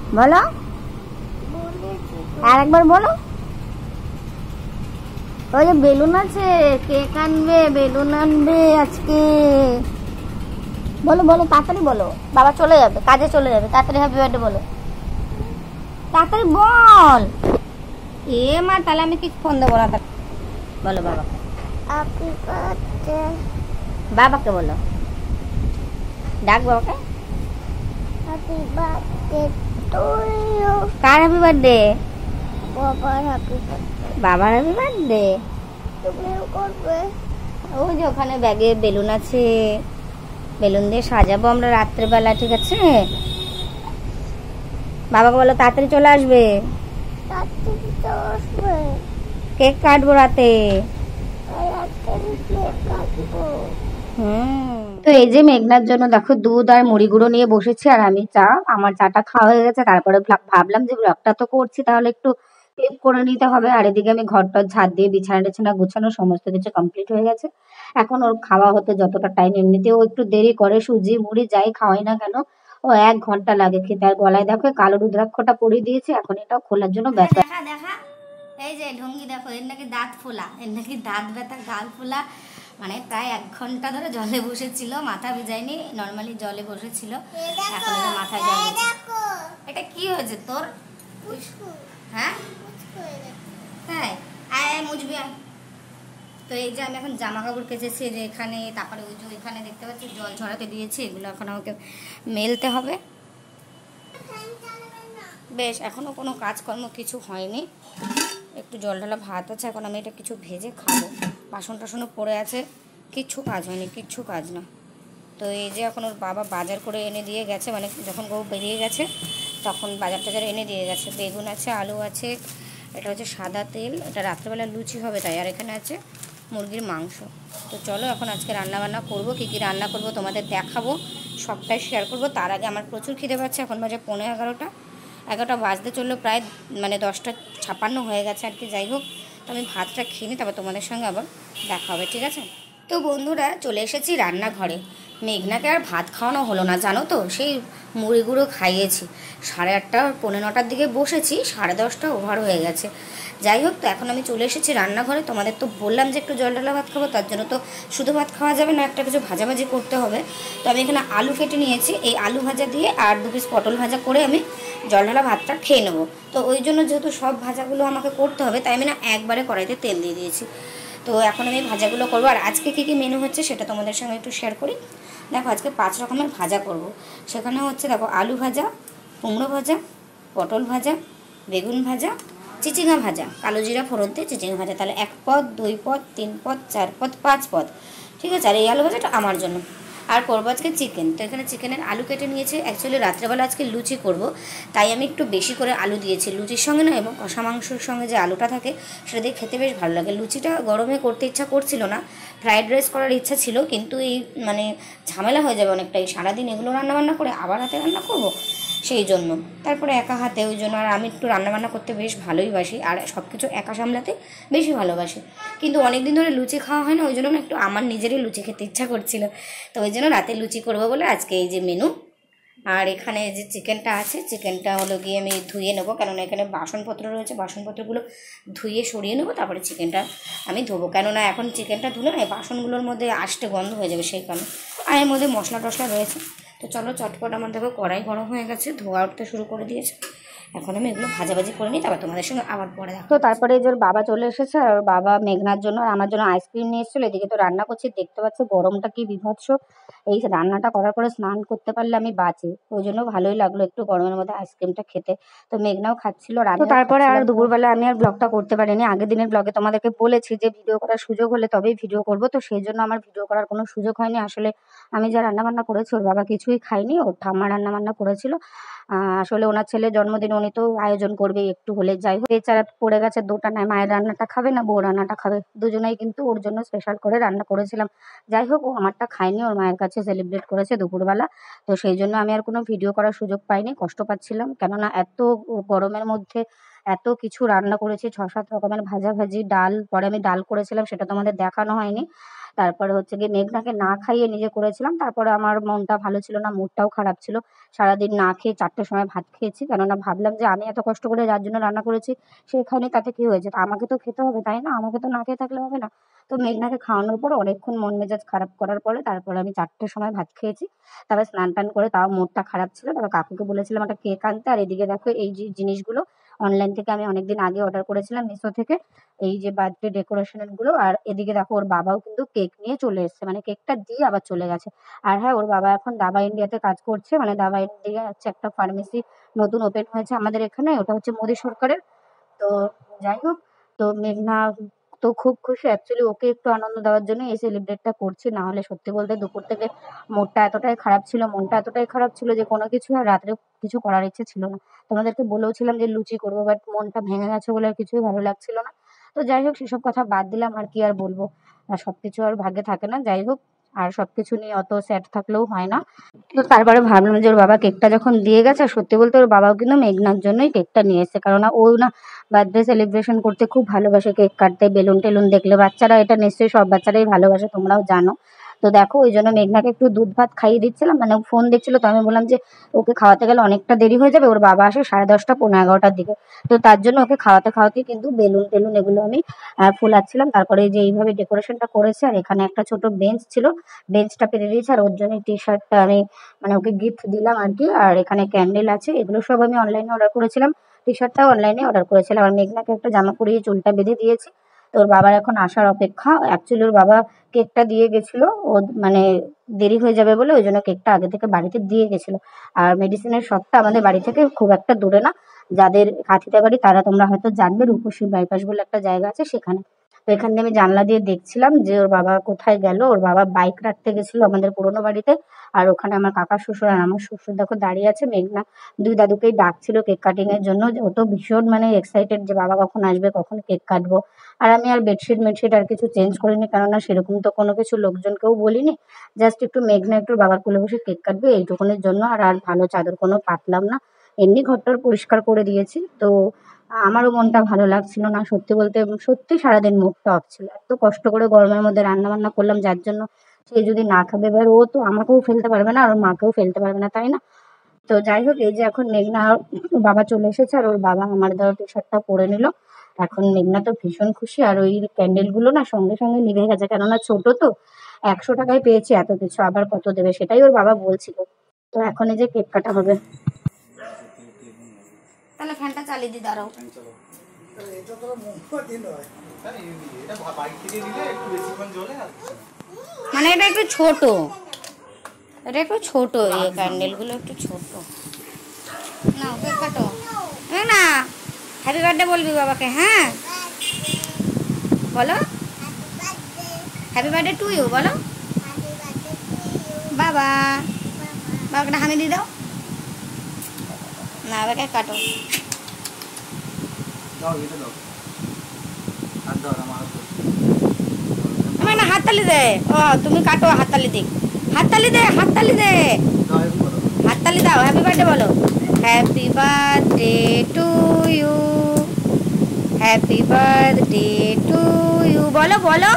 বলো, আর একবার বলো। ওই যে বেলুন আছে, কেক আনবে, বেলুন আনবে আজকে। বলো বলো, তাড়াতাড়ি বলো, বাবা চলে যাবে, কাজে চলে যাবে, তাড়াতাড়ি হ্যাপি বার্থডে বলো, তাড়াতাড়ি বল। এ মা, তাহলে আমি কিছু ফোন দেবো না। বলো বাবাকে, হ্যাপি বার্থডে। বাবাকে বলো, ডাক বাবাকে, হ্যাপি বার্থডে টু ইউ। কার হ্যাপি বার্থডে? বাবার হ্যাপি বার্থডে। বাবার হ্যাপি বার্থডে তুমিও করবে। ওই যে ওখানে ব্যাগে বেলুন আছে, বেলুন দিয়ে সাজাবো আমরা রাত্রেবেলা, ঠিক আছে? বাবাকে বলো তাড়াতাড়ি চলে আসবে, কেক কাটবো রাতে। তো এই যে মেঘনার জন্য দেখো দুধ আর মুড়ি গুঁড়ো নিয়ে বসেছি, আর আমি চা। আমার চাটা খাওয়া হয়ে গেছে, তারপরে ভাবলাম যে ব্লগটা তো করছি, তাহলে একটু ক্লিপ করে নিতে হবে। আর এদিকে আমি ঘরটা ঝাড় দিয়ে বিছানা টিছানা গুছানো সমস্ত কিছু কমপ্লিট হয়ে গেছে। এখন ওর খাওয়া হতে যতটা টাইম, এমনিতেও একটু দেরি করে, সুজি মুড়ি যাই খাওয়াই না কেন ও 1 ঘন্টা লাগে খেতে। আর গলায় দেখো কালো রুদ্রাক্ষটা পরিয়ে দিয়েছে, এখন এটাও খোলার জন্য ব্যস্ত। দেখা দেখা, এই যে ঢঙ্গি দেখো, এর নাকি দাঁত ফোলা, এর নাকি দাঁত ব্যথা, গাল ফোলা। মানে প্রায় 1 ঘন্টা ধরে জলে বসেছিল, মাথা ভিজায়নি, নর্মালি জলে বসেছিল, এখন এটা মাথায় জল। এটা কি হয়েছে তোর? হ্যাঁ তাই, আয় মুজবি আয়। তো এই যে আমি এখন জামা কাপড় কেচেছি, যে এখানে, তারপরে ওই যে ওইখানে দেখতে পাচ্ছি জল ঝরাতে দিয়েছি, এগুলো এখন আমাকে মেলতে হবে। বেশ, এখনো কোনো কাজকর্ম কিছু হয়নি, একটু জল ঢালা ভাত আছে, এখন আমি এটা কিছু ভেজে খাবো। বাসন টাসনও পড়ে আছে, কিচ্ছু কাজ হয়নি, কিচ্ছু কাজ না। তো এই যে এখন ওর বাবা বাজার করে এনে দিয়ে গেছে, মানে যখন বউ বেরিয়ে গেছে তখন বাজার টাজার এনে দিয়ে গেছে। বেগুন আছে, আলু আছে, এটা হচ্ছে সাদা তেল, এটা রাত্রেবেলা লুচি হবে তাই। আর এখানে আছে মুরগির মাংস। তো চলো এখন আজকে রান্না বান্না করবো, কী কী রান্না করবো তোমাদের দেখাবো, সবটাই শেয়ার করবো। তার আগে আমার প্রচুর খিদে পাচ্ছে, এখন বাজে 11:15 বাজতে চললো, প্রায় মানে 10:56 হয়ে গেছে আর কি। যাই হোক, তো আমি ভাতটা খেয়ে নিই, তারপর তোমাদের সঙ্গে আবার দেখা হবে, ঠিক আছে? তো বন্ধুরা, চলে এসেছি রান্নাঘরে। মেঘনাকে আর ভাত খাওয়ানো হলো না, জানো তো, সেই মুড়ি গুঁড়ো খাইয়েছি। 8:30 পৌনে 9টার দিকে বসেছি, 10:30 ওভার হয়ে গেছে। যাই হোক, তো এখন আমি চলে এসেছি রান্নাঘরে। তোমাদের তো বললাম যে একটু জল ঢালা ভাত খাবো, তার জন্য তো শুধু ভাত খাওয়া যাবে না, একটা কিছু ভাজাভাজি করতে হবে। তো আমি এখানে আলু কেটে নিয়েছি, এই আলু ভাজা দিয়ে আর 2 পিস পটল ভাজা করে আমি জল ঢালা ভাতটা খেয়ে নেবো। তো ওই জন্য যেহেতু সব ভাজাগুলো আমাকে করতে হবে, তাই আমি না একবারে কড়াইতে তেল দিয়ে দিয়েছি। তো এখন আমি ভাজাগুলো করবো। আর আজকে কী কী মেনু হচ্ছে সেটা তোমাদের সঙ্গে একটু শেয়ার করি। দেখো, আজকে 5 রকমের ভাজা করব। সেখানে হচ্ছে দেখো, আলু ভাজা, কুমড়ো ভাজা, পটল ভাজা, বেগুন ভাজা, চিচিঙা ভাজা, কালো জিরা ফোড়ন দিয়ে চিচিঙা ভাজা। তাহলে 1 পদ, 2 পদ, 3 পদ, 4 পদ, 5 পদ, ঠিক আছে? আর এই আলু ভাজাটা আমার জন্য। আর করবো আজকে চিকেন। তো এখানে চিকেনের আলু কেটে নিয়েছি। অ্যাকচুয়ালি রাত্রেবেলা আজকে লুচি করব, তাই আমি একটু বেশি করে আলু দিয়েছি লুচির সঙ্গে না, এবং কষা মাংসের সঙ্গে যে আলুটা থাকে সেটা দিয়ে খেতে বেশ ভালো লাগে। লুচিটা গরমে করতে ইচ্ছা করছিল না, ফ্রাইড রাইস করার ইচ্ছা ছিল, কিন্তু এই মানে ঝামেলা হয়ে যাবে অনেকটাই, সারাদিন এগুলো রান্নাবান্না করে আবার হাতে রান্না করব, সেই জন্য। তারপরে একা হাতে, ওই জন্য। আর আমি একটু রান্নাবান্না করতে বেশ ভালোই বাসি, আর সব কিছু একা সামলাতে বেশি ভালোবাসি। কিন্তু অনেক দিন ধরে লুচি খাওয়া হয় না, ওই জন্য একটু আমার নিজেরই লুচি খেতে ইচ্ছা করছিল। তো ওই জন্য রাতে লুচি করবো বলে আজকে এই যে মেনু। আর এখানে যে চিকেনটা আছে, চিকেনটা হলো গিয়ে আমি ধুয়ে নেবো, কেননা এখানে বাসনপত্র রয়েছে, বাসনপত্রগুলো ধুয়ে সরিয়ে নেবো, তারপরে চিকেনটা আমি ধোবো। কেননা এখন চিকেনটা ধুলে না বাসনগুলোর মধ্যে আষ্টে গন্ধ হয়ে যাবে, সেই কারণে। আর এর মধ্যে মশলা টশলা রয়েছে। তো চলো, চটপট আমার দেখো কড়াই গরম হয়ে গেছে, ধোয়া উঠতে শুরু করে দিয়েছে। এখন আমি এগুলো ভাজাভাজি করে নিই, তারপর তোমাদের সঙ্গে আবার পরে দেখো। তো তারপরে এই যে ওর বাবা চলে এসেছে, আর ওর বাবা মেঘনার জন্য আর আমার জন্য আইসক্রিম নিয়ে এসেছিলো। এদিকে তো রান্না করছি, দেখতে পাচ্ছ গরমটা কি বিভৎস। এই রান্নাটা করার পরে স্নান করতে পারলে আমি বাঁচি, ওই জন্য ভালোই লাগলো একটু গরমের মধ্যে আইসক্রিমটা খেতে। তো মেঘনাও খাচ্ছিল। তো তারপরে আর দুপুরবেলা আমি আর ব্লগটা করতে পারিনি। আগের দিনের ব্লগে তোমাদেরকে বলেছি যে ভিডিও করার সুযোগ হলে তবেই ভিডিও করব, তো সেই জন্য আমার ভিডিও করার কোনো সুযোগ হয়নি। আসলে আমি যা রান্নাবান্না করেছি ওর বাবা কিছুই খাইনি, ওর ঠাম্মা রান্নাবান্না করেছিল। আসলে ওনার ছেলের জন্মদিন, উনি তো আয়োজন করবে একটু হলে। যাই হোক, বেচারা পড়ে গেছে দুটা নাই, মায়ের রান্নাটা খাবে না বউ রান্নাটা খাবে, দুজনেই কিন্তু ওর জন্য স্পেশাল করে রান্না করেছিলাম। যাই হোক, ও আমারটা খায়নি, ওর মায়ের কাছে সেলিব্রেট করেছে দুপুরবেলা। তো সেই জন্য আমি আর কোনো ভিডিও করার সুযোগ পাইনি, কষ্ট পাচ্ছিলাম, কেননা এত গরমের মধ্যে এত কিছু রান্না করেছি, 6-7 রকমের ভাজাভাজি, ডাল, পরে আমি ডাল করেছিলাম, সেটা তোমাদের দেখানো হয়নি। তারপরে হচ্ছে গিয়ে মেঘনাকে না খাইয়ে নিজে করেছিলাম। তারপরে আমার মনটা ভালো ছিল না, মুডটাও খারাপ ছিল। সারাদিন না খেয়ে 4টের সময় ভাত খেয়েছি, কেননা ভাবলাম যে আমি এত কষ্ট করে যার জন্য রান্না করেছি সে খায়নি, তাতে কি হয়েছে, তা আমাকে তো খেতে হবে, তাই না? আমাকে তো না খেয়ে থাকলে হবে না। তো মেঘনাকে খাওয়ানোর পর অনেকক্ষণ মন মেজাজ খারাপ করার পরে তারপরে আমি 4টের সময় ভাত খেয়েছি। তারপরে স্নান টান করে, তাও মুডটা খারাপ ছিল, তারপর কাকুকে বলেছিলাম একটা কেক আনতে। আর এদিকে দেখো এই যে জিনিসগুলো অনলাইন থেকে আমি অনেকদিন আগে অর্ডার করেছিলাম মিশো থেকে, এই যে বার্থডে ডেকোরেশনের গুলো। আর এদিকে দেখো ওর বাবাও কিন্তু কেক নিয়ে চলে এসেছে, মানে কেকটা দিয়ে আবার চলে গেছে। আর হ্যাঁ, ওর বাবা এখন দাবা ইন্ডিয়াতে কাজ করছে, মানে দাবা ইন্ডিয়া হচ্ছে একটা ফার্মেসি নতুন ওপেন হয়েছে আমাদের এখানে, ওটা হচ্ছে মোদী সরকারের। তো যাই হোক, তো মেঘনা তো খুব খুশি। অ্যাকচুয়ালি ওকে একটু আনন্দ দেওয়ার জন্য এই সেলিব্রেটটা করছি, না হলে সত্যি বলতে দুপুর থেকে মুডটা এতটাই খারাপ ছিল, মনটা এতটাই খারাপ ছিল যে কোনো কিছু আর রাত্রে কিছু করার ইচ্ছে ছিল না। তোমাদেরকে বলেওছিলাম যে লুচি করবো, বাট মনটা ভেঙে গেছে বলে আর কিছুই ভালো লাগছিল না। তো যাই হোক, সেসব কথা বাদ দিলাম, আর কি আর বলবো, আর সবকিছু আর ভাগ্যে থাকে না। যাই হোক, আর সবকিছু নিয়ে অত স্যাড থাকলেও হয় না। তো তারপরে ভাবলাম যে ওর বাবা কেকটা যখন দিয়ে গেছে, আর সত্যি বলতে ওর বাবাও কিন্তু মেঘনার জন্যই কেকটা নিয়ে এসেছে, কারণ ও না বার্থডে সেলিব্রেশন করতে খুব ভালোবাসে, কেক কাটতে, বেলুন টেলুন দেখলে। বাচ্চারা এটা নিশ্চয়ই সব বাচ্চারাই ভালোবাসে, তোমরাও জানো। তো দেখো, ওই জন্য মেঘনাকে একটু দুধ ভাত খাইয়ে দিচ্ছিলাম, মানে ও ফোন দেখছিল, তো আমি বললাম যে ওকে খাওয়াতে গেলে অনেকটা দেরি হয়ে যাবে, ওর বাবা আসে 10:30 পৌনে 11টার দিকে। তো তার জন্য ওকে খাওয়াতে খাওয়াতে কিন্তু বেলুন টেলুন এগুলো আমি ফুলাচ্ছিলাম। তারপরে এই যে এইভাবে ডেকোরেশনটা করেছে, আর এখানে একটা ছোট বেঞ্চ ছিল, বেঞ্চটা পেতে দিয়েছে, আর ওর জন্য টি শার্টটা আমি মানে ওকে গিফট দিলাম আর কি। আর এখানে ক্যান্ডেল আছে, এগুলো সব আমি অনলাইনে অর্ডার করেছিলাম, টি শার্টটাও অনলাইনে অর্ডার করেছিলাম। আর মেঘনাকে একটা জামা পরিয়ে চুলটা বেঁধে দিয়েছি। তো ওর বাবার এখন আসার অপেক্ষা। অ্যাকচুয়ালি ওর বাবা কেকটা দিয়ে গেছিল, ও মানে দেরি হয়ে যাবে বলে ওই জন্য কেকটা আগে থেকে বাড়িতে দিয়ে গেছিল। আর মেডিসিনের শপটা আমাদের বাড়ি থেকে খুব একটা দূরে না, যাদের হাতিতে বাড়ি তারা তোমরা হয়তো জানবে, রূপসী বাইপাস বলে একটা জায়গা আছে সেখানে। তো এখান দিয়ে আমি জানলা দিয়ে দেখছিলাম যে ওর বাবা কোথায় গেল। ওর বাবা বাইক রাখতে গেছিল আমাদের পুরোনো বাড়িতে। আর ওখানে আমার কাকা শ্বশুর আর আমার শ্বশুর দেখো দাঁড়িয়ে আছে। মেঘনা দুই দাদুকেই ডাকছিল কেক কাটিং এর জন্য, ও তো ভীষণ মানে এক্সাইটেড যে বাবা কখন আসবে, কখন কেক কাটবো। আর আমি আর বেডশিট মেডশিট আর কিছু চেঞ্জ করিনি, কেননা সেরকম তো কোনো কিছু লোকজনকেও বলিনি। জাস্ট একটু মেঘনা একটু বাবার কোলে বসে কেক কাটবে এইটুকুনের জন্য, আর আর ভালো চাদর কোনো পাতলাম না, এমনি ঘরটার পরিষ্কার করে দিয়েছি। তো আমারও মনটা ভালো লাগছিল না, সত্যি বলতে সত্যি সারাদিন মুডটা অফ ছিল। এত কষ্ট করে গরমের মধ্যে রান্না বান্না করলাম যার জন্য সে যদি না খাবে, এবার ও তো আমাকেও ফেলতে পারবে না আর ওর মাকেও ফেলতে পারবে না, তাই না? তো যাই হোক, এই যে এখন মেঘনা ওর বাবা চলে এসেছে, আর ওর বাবা আমার দেওয়া টি শার্টটা পরে নিল। এখন মেঘনা তো ভীষণ খুশি। আর ওই ক্যান্ডেল গুলো না সঙ্গে সঙ্গে নিভে গেছে, কেননা ছোট তো, 100 টাকায় পেয়েছি, এত কিছু আবার কত দেবে, সেটাই ওর বাবা বলছিল। তো এখন এই যে কেক কাটা হবে। তাহলে ফ্যানটা চালিয়ে দি, দাঁড়াও। মানে এটা একটু ছোট, এটা একটু ছোট, এই ক্যান্ডেল গুলো একটু ছোট। না কেক কাটো না, হ্যাপি বার্থডে বলবি বাবাকে, হ্যাঁ বলো, হ্যাপি বার্থডে টু ইউ বলো। বাবা, বাবাকে হামি দিয়ে দাও না, এবার কেক কাটো। না হাততালি দে, ও তুমি কাটো, হাততালি দিক, হাততালি দে, হাততালি দে, হাততালি দাও, হ্যাপি বার্থডে বলো। Happy birthday to you, happy birthday to you বলো, বলো।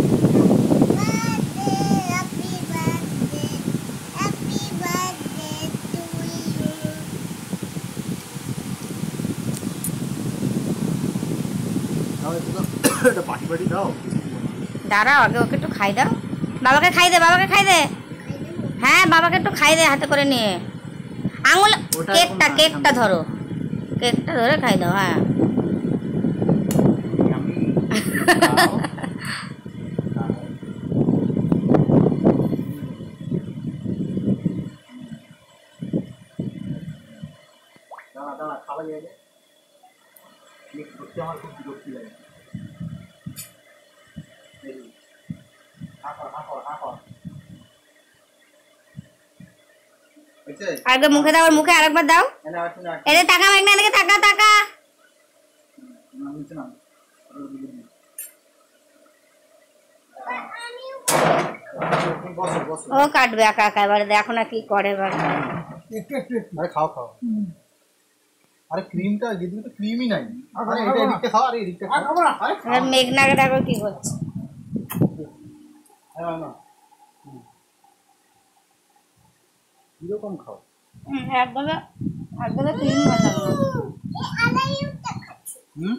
দাঁড়াও, আগে ওকে একটু খাই দাও, বাবাকে খাই দে, বাবাকে খাই দে, হ্যাঁ বাবাকে একটু খাই দে হাতে করে নিয়ে, আঙুল, কেকটা কেকটা ধরো, কেকটা ধরে খাই দাও, হ্যাঁ। আরেকবার মুখে দাও, মুখে আরেকবার দাও, এদের টাকা মেঘনা, এদিকে টাকা টাকা। ও কাটবে একা একা, এবারে দেখো না কি করে এবার। আরে খাও খাও, আরে ক্রিমটা এদিকে তো ক্রিমই নাই, আরে এটা এদিকে খাও, আরে এদিকে খাও। মেঘনাকে দেখো কি করছে, হ্যাঁ না কিরকম খাও একদমই একদমই ক্রিম ভালো লাগে না। হুম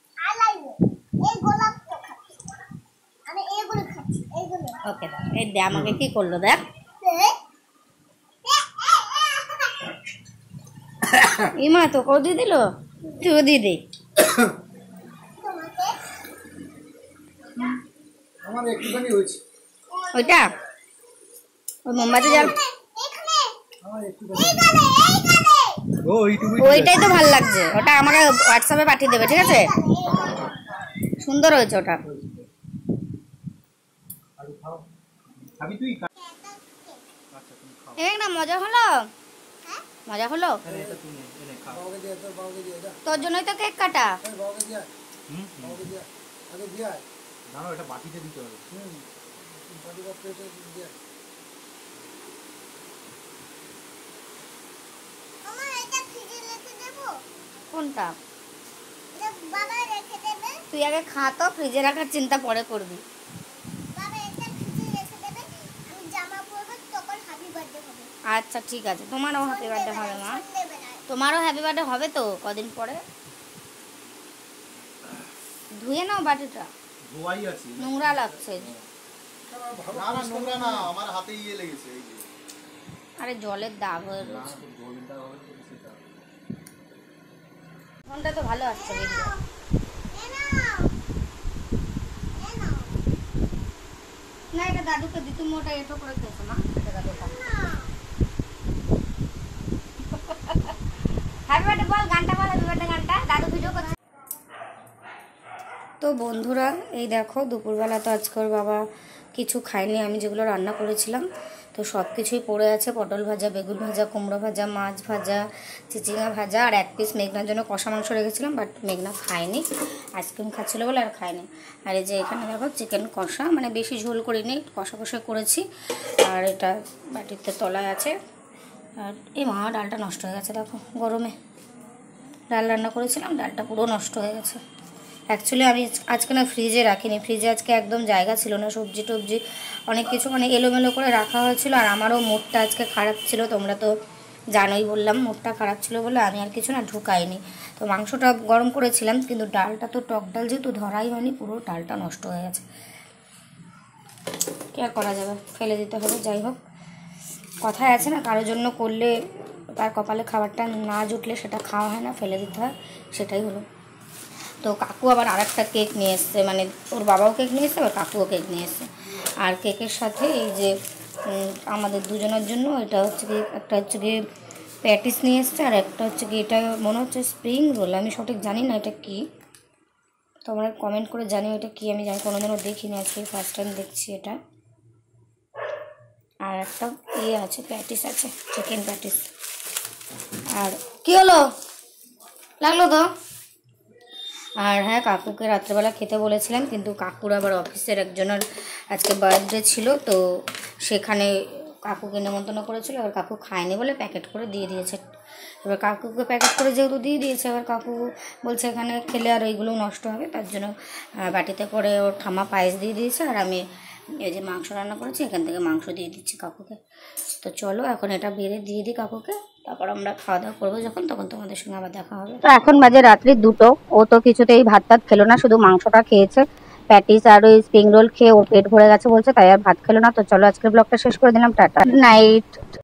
ওকে এই দে আমাকে কি করলো দেখ ইমা তোকেও দিয়ে দিল তুইও দিয়ে দে আমার একটুখানি হয়েছে ওইটা ওই মোমবাতি জাল আমার একটুখানি ও এইটুকুই ওইটাই তো ভালো লাগছে ওটা আমাকে হোয়াটসঅ্যাপে পাঠিয়ে দেবে ঠিক আছে সুন্দর হয়েছে ওটা আরে খাও খাবি তুই আচ্ছা তুমি খাও এই না মজা হলো মজা হলো এটা তুমি এনে খাও তোর জন্যই তো কেক কাটা হুম জানো এটা বাটিতে দিতে হবে কোনটা তুই আগে খা তো ফ্রিজে রাখার চিন্তা পরে করবি আচ্ছা ঠিক আছে তোমারও হ্যাপি বার্থডে হবে মা তোমারও হ্যাপি বার্থডে হবে তো কদিন পরে ধুয়ে নাও বাটিটা ধোয়াই আছে নোংরা লাগছে না না নোংরা না আমার হাতে ইয়ে লেগেছে এই যে আরে জলের দাগ হয়ে রয়েছে গোলটা হবে তো সেটা ফোনটা তো ভালো আসছে ভিডিও না এটা দাদুকে দি তুমি ওটা এটো করে খেয়েছো মা এটা দাদু খা হ্যাপি বার্থডে বল গানটা বল হ্যাপি বার্থডে গানটা দাদু ভিডিও করছে তো বন্ধুরা এই দেখো দুপুরবেলা তো আজকে ওর বাবা কিছু খায়নি আমি যেগুলো রান্না করেছিলাম তো সব কিছুই পড়ে আছে পটল ভাজা বেগুন ভাজা কুমড়ো ভাজা মাছ ভাজা চিচিঙা ভাজা আর এক পিস মেঘনার জন্য কষা মাংস রেখেছিলাম বাট মেঘনা খায়নি আইসক্রিম খাচ্ছিলো বলে আর খায়নি আর এই যে এখানে দেখো চিকেন কষা মানে বেশি ঝোল করিনি কষা কষা করেছি আর এটা বাটিতে তলায় আছে আর এই মা ডালটা নষ্ট হয়ে গেছে দেখো গরমে ডাল রান্না করেছিলাম ডালটা পুরো নষ্ট হয়ে গেছে অ্যাকচুয়ালি আমি আজকে না ফ্রিজে রাখিনি ফ্রিজে আজকে একদম জায়গা ছিল না সবজি টবজি অনেক কিছু মানে এলোমেলো করে রাখা হয়েছিল আর আমারও মুডটা আজকে খারাপ ছিল তোমরা তো জানোই বললাম মুডটা খারাপ ছিল বলে আমি আর কিছু না ঢুকাইনি তো মাংসটা গরম করেছিলাম কিন্তু ডালটা তো টক ডাল যেহেতু ধরাই হয়নি পুরো ডালটা নষ্ট হয়ে গেছে কি আর করা যাবে ফেলে দিতে হবে যাই হোক কথায় আছে না কারোর জন্য করলে তার কপালে খাবারটা না জুটলে সেটা খাওয়া হয় না ফেলে দিতে হয় সেটাই হলো তো কাকু আবার আরেকটা কেক নিয়ে এসছে মানে ওর বাবাও কেক নিয়ে এসছে আবার কাকুও কেক নিয়ে এসছে আর কেকের সাথে এই যে আমাদের দুজনের জন্য এটা হচ্ছে কি একটা হচ্ছে কি প্যাটিস নিয়ে এসছে আর একটা হচ্ছে কি এটা মনে হচ্ছে স্প্রিং রোল আমি সঠিক জানি না এটা কি তোমরা কমেন্ট করে জানিও এটা কি আমি জানি কোনোদিনও দেখিনি আজকে ফার্স্ট টাইম দেখছি এটা আর একটা ইয়ে আছে প্যাটিস আছে চিকেন প্যাটিস আর কি হলো লাগলো তো আর হ্যাঁ কাকুকে রাত্রেবেলা খেতে বলেছিলাম কিন্তু কাকুর আবার অফিসের একজনের আজকে বার্থডে ছিল তো সেখানে কাকুকে নেমন্তন্ন করেছিল এবার কাকু খায়নি বলে প্যাকেট করে দিয়ে দিয়েছে এবার কাকুকে প্যাকেট করে যেহেতু দিয়ে দিয়েছে এবার কাকু বলছে এখানে খেলে আর ওইগুলো নষ্ট হবে তার জন্য বাটিতে করে ওর ঠামা পায়েস দিয়ে দিয়েছে আর আমি এই যে মাংস রান্না করেছি এখান থেকে মাংস দিয়ে দিচ্ছি কাকুকে তো চলো এখন এটা বেড়ে দিয়ে দিই কাকুকে তারপর আমরা খাওয়া দাওয়া করবো যখন তখন তোমাদের সঙ্গে আবার দেখা হবে তো এখন বাজে রাত্রি 2টো ও তো কিছুতেই ভাত টাত খেলো না শুধু মাংসটা খেয়েছে প্যাটিস আর ওই স্প্রিং রোল খেয়ে ওর পেট ভরে গেছে বলছে তাই আর ভাত খেলো না তো চলো আজকের ব্লগটা শেষ করে দিলাম টাটা নাইট